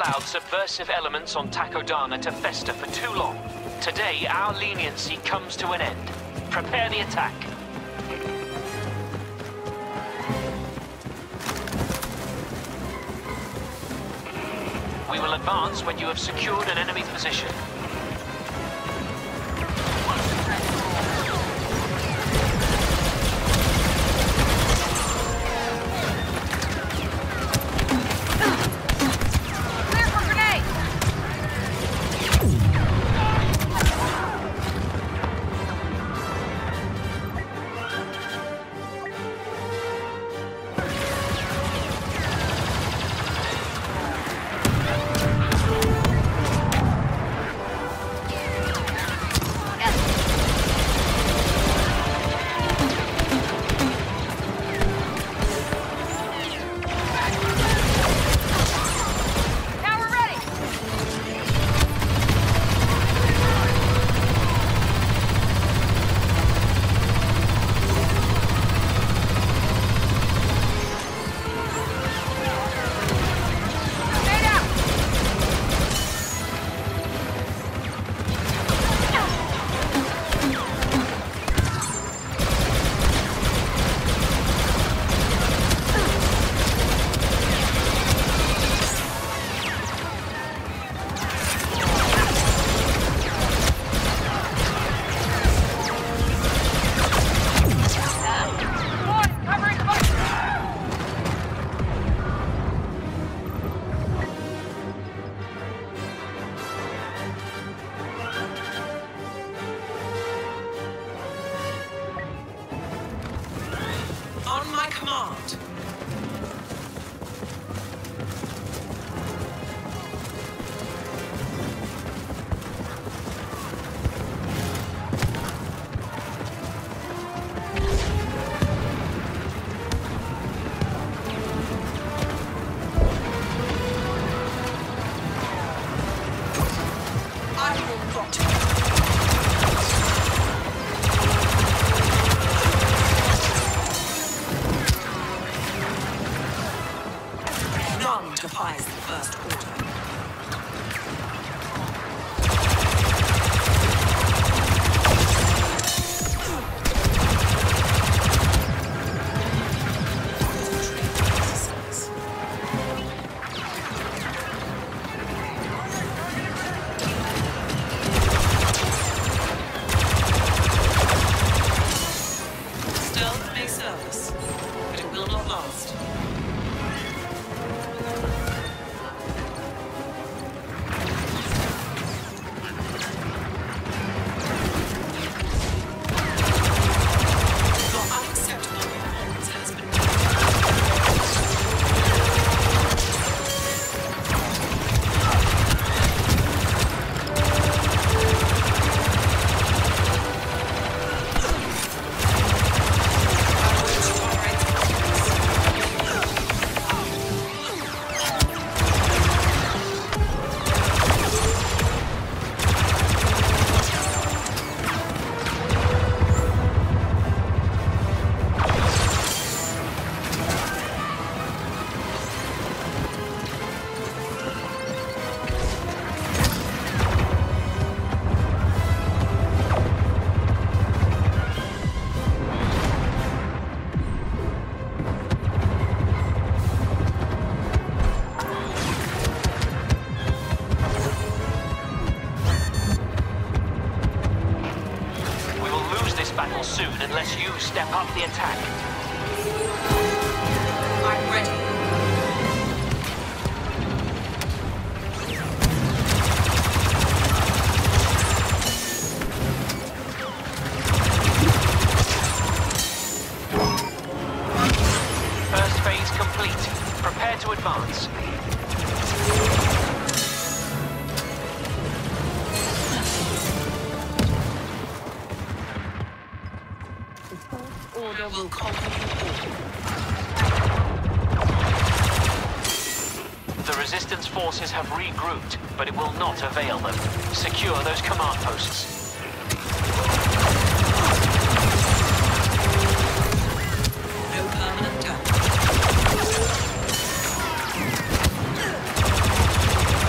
allowed subversive elements on Takodana to fester for too long. Today, our leniency comes to an end. Prepare the attack. We will advance when you have secured an enemy position. Defies the first order. Stealth may serve us, but it will not last. Battle soon unless you step up the attack. I'm ready. First phase complete. Prepare to advance. Order will conquer you all. The resistance forces have regrouped, but it will not avail them. Secure those command posts. No permanent damage.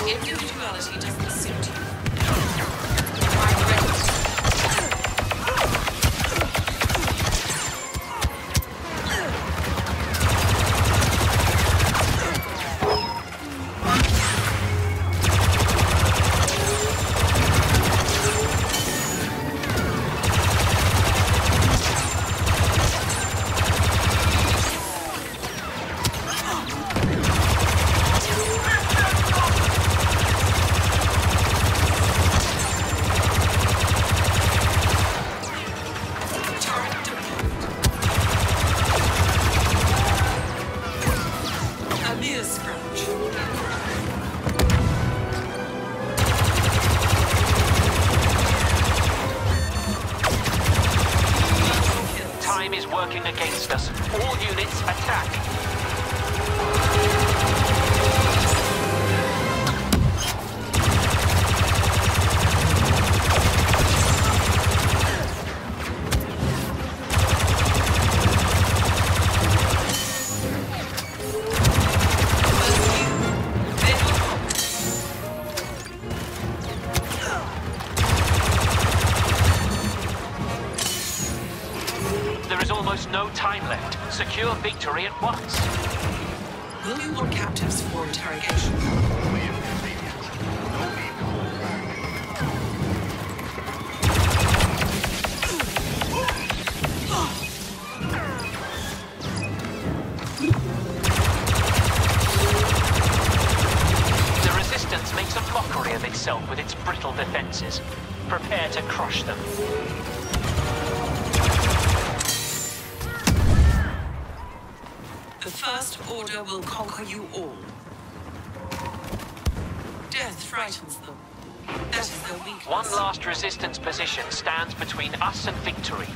Individuality doesn't suit you. I'm ready. Working against us. All units attack. Almost no time left. Secure victory at once. Will you want captives for interrogation? The Resistance makes a mockery of itself with its brittle defenses. Prepare to crush them. The First Order will conquer you all. Death frightens them. That is their weakness. One last Resistance position stands between us and victory.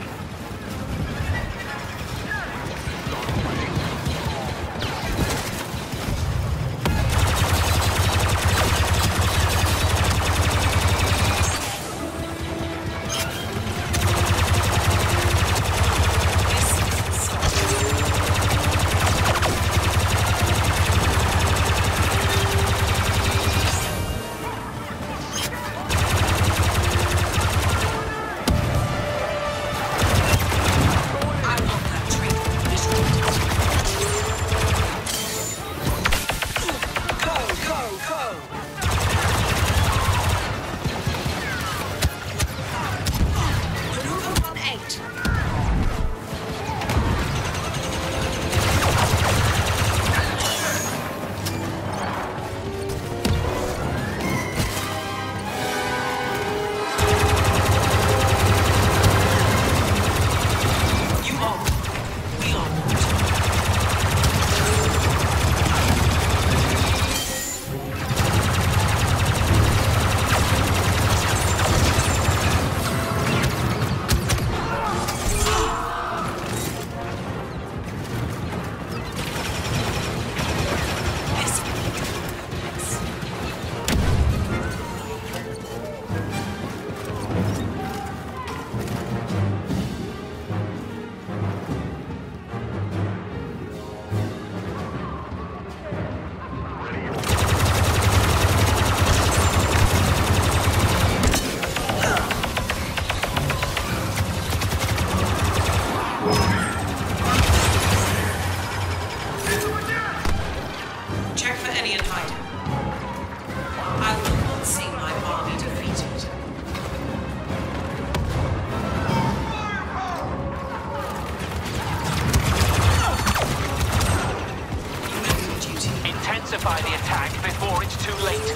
Intensify the attack before it's too late.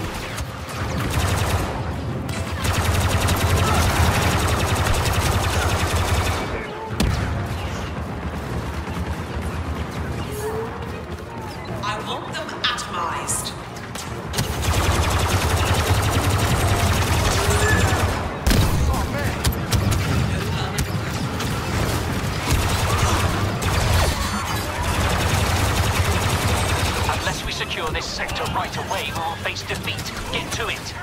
I want them atomized. Unless we secure this sector right away, we will face defeat. Get to it.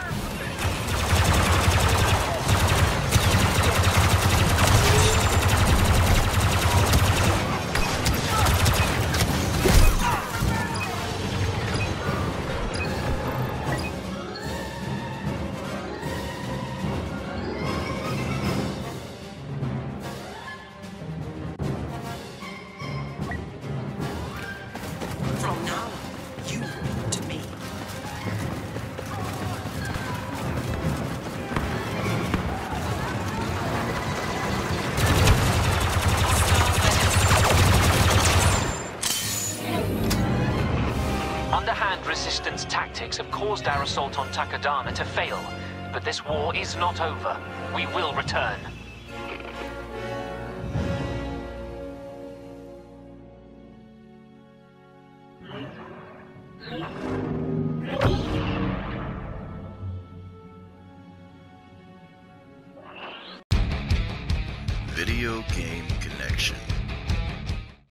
Now, you report to me. Underhand resistance tactics have caused our assault on Takodana to fail, but this war is not over. We will return. Video Game Connection.